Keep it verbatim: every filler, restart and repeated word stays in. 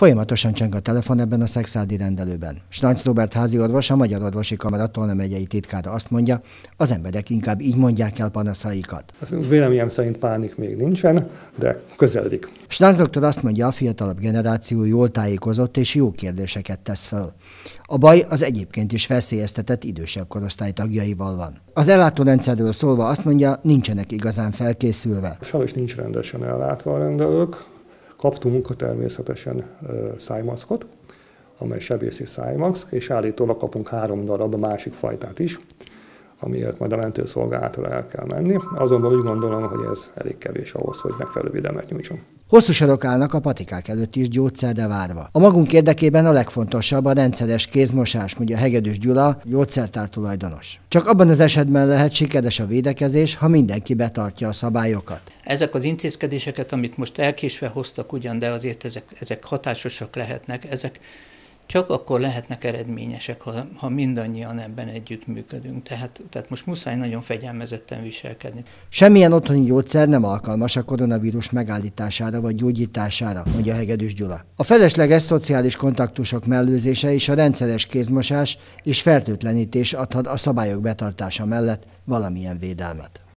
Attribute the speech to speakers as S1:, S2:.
S1: Folyamatosan cseng a telefon ebben a szexádi rendelőben. Stancz Róbert háziorvos, a Magyar Orvosi Kamara Tolna megyei titkára azt mondja, az emberek inkább így mondják el panaszaikat.
S2: Véleményem szerint pánik még nincsen, de közeledik.
S1: Stancz doktor azt mondja, a fiatalabb generáció jól tájékozott és jó kérdéseket tesz föl. A baj az egyébként is veszélyeztetett idősebb korosztály tagjaival van. Az ellátórendszerről szólva azt mondja, nincsenek igazán felkészülve.
S2: Sajnos nincs rendesen ellátva a rendelők. Kaptunk természetesen szájmaszkot, amely sebészi szájmaszk, és állítólag kapunk három darab a másik fajtát is, amiért majd a mentőszolgálatra el kell menni. Azonban úgy gondolom, hogy ez elég kevés ahhoz, hogy megfelelő védelmet nyújtson.
S1: Hosszú sorok állnak a patikák előtt is gyógyszerre várva. A magunk érdekében a legfontosabb a rendszeres kézmosás, mondja Hegedűs Gyula, gyógyszertár tulajdonos. Csak abban az esetben lehet sikeres a védekezés, ha mindenki betartja a szabályokat.
S3: Ezek az intézkedéseket, amit most elkésve hoztak ugyan, de azért ezek, ezek hatásosak lehetnek, ezek csak akkor lehetnek eredményesek, ha, ha mindannyian ebben együttműködünk. Tehát, tehát most muszáj nagyon fegyelmezetten viselkedni.
S1: Semmilyen otthoni gyógyszer nem alkalmas a koronavírus megállítására vagy gyógyítására, mondja Hegedűs Gyula. A felesleges szociális kontaktusok mellőzése és a rendszeres kézmosás és fertőtlenítés adhat a szabályok betartása mellett valamilyen védelmet.